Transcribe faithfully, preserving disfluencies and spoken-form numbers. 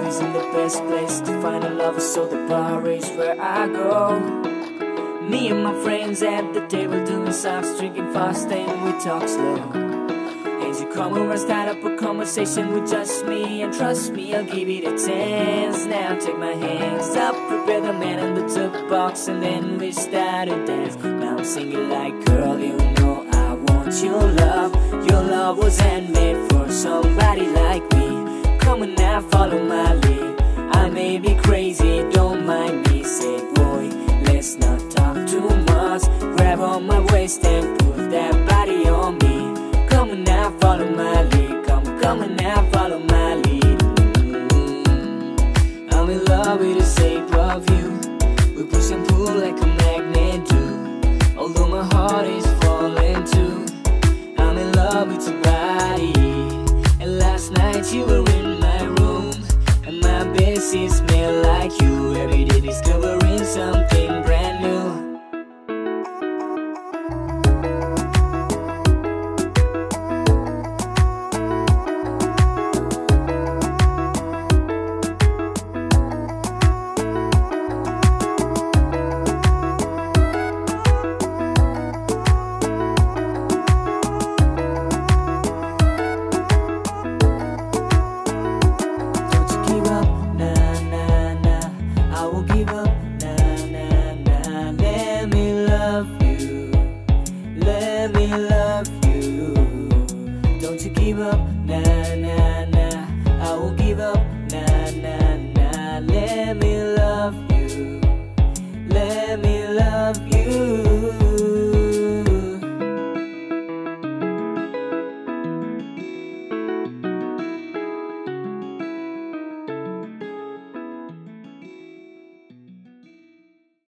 isn't the best place to find a lover, so the bar is where I go. Me and my friends at the table doing shots, drinking fast and we talk slow. As you come over, start up a conversation with just me, and trust me, I'll give it a chance. Now take my hands up, prepare the man in the jukebox, and then we start to dance. Now I'm singing like, girl, you know I want your love. Your love was handmade for somebody like me. Come on now, follow my lead. I may be crazy, don't mind me. Say, boy, let's not talk too much. Grab on my waist and put that body on me. Come on now, follow my lead. Come, come on now, follow my lead. mm-hmm. I'm in love with the shape of you. We push and pull like a magnet do. Although my heart is falling too, I'm in love with your body. And last night you were in my room, and my bed sheets smell like you. Every day discovering something brand new. Let me love you. Don't you give up, nah, nah, nah. I won't give up, nah, nah, nah. Let me